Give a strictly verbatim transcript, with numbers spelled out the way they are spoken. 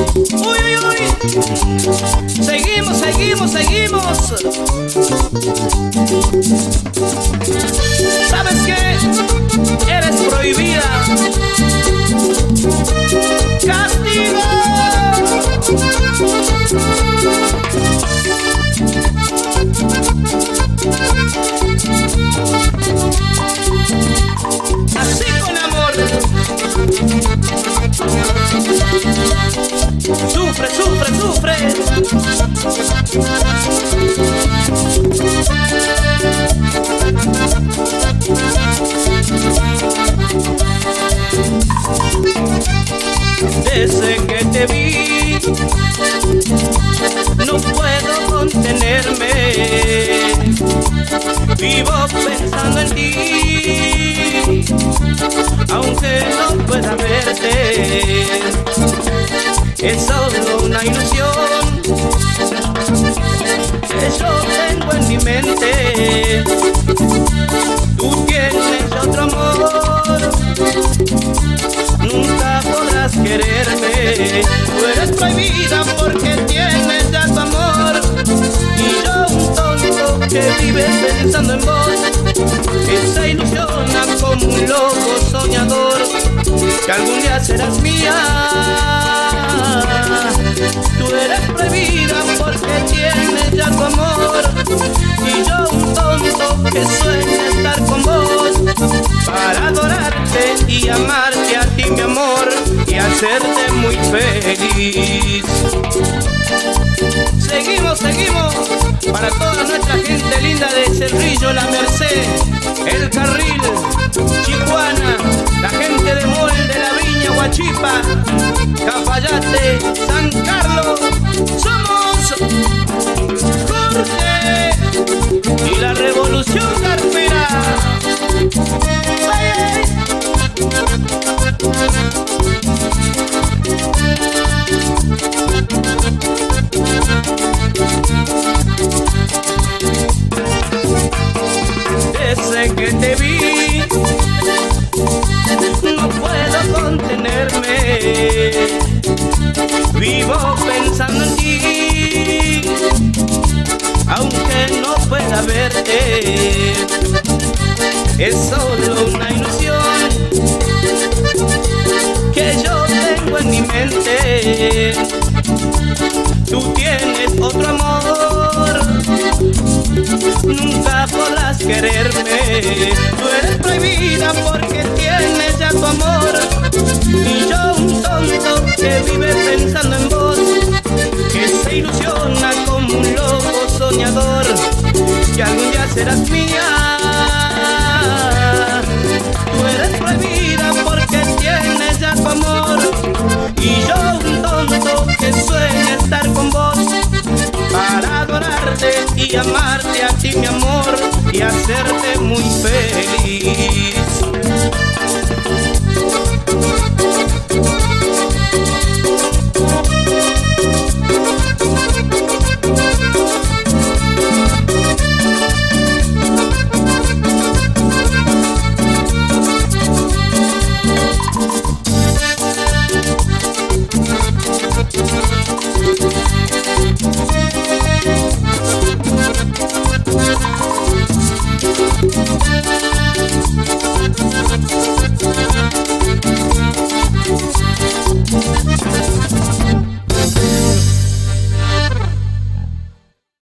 Uy, uy, uy. Seguimos, seguimos, seguimos. ¿Sabes qué? Eres prohibida. ¡Castigo! Así con amor. Sufre, sufre, sufre. Desde que te vi no puedo contenerme. Vivo pensando en ti, aunque no pueda verte. Es solo una ilusión que yo tengo en mi mente. Tú tienes otro amor, nunca podrás quererme. Tú eres prohibida porque tienes ya tu amor, y yo un tonto que vive pensando en vos, que se ilusiona como un loco soñador, que algún día serás mía. Tú eres prohibida porque tienes ya tu amor, y yo un tonto que sueña estar con vos, para adorarte y amarte a ti, mi amor, y hacerte muy feliz. Seguimos, seguimos, para toda nuestra gente linda de Cerrillo, La Merced, El Carril, Chihuahua, la gente de Molde, La Viña, Huachipa, Cafayate, San Carlos. Somos Jorge y la Revolución Carpera. ¡Ay, Desde que te vi no puedo contenerme. Vivo pensando en ti, aunque no pueda verte. Es solo una ilusión que yo tengo en mi mente. Tú tienes otro amor, nunca podrás quererme. Tú eres prohibida porque tienes ya tu amor, y yo un tonto que vive pensando en vos, que se ilusiona como un loco soñador, que algún día serás mía. Tú eres prohibida porque tienes ya tu amor, y yo un tonto que sueña estar con vos, para adorarte y amarte a ti, mi amor, y hacerte muy feliz.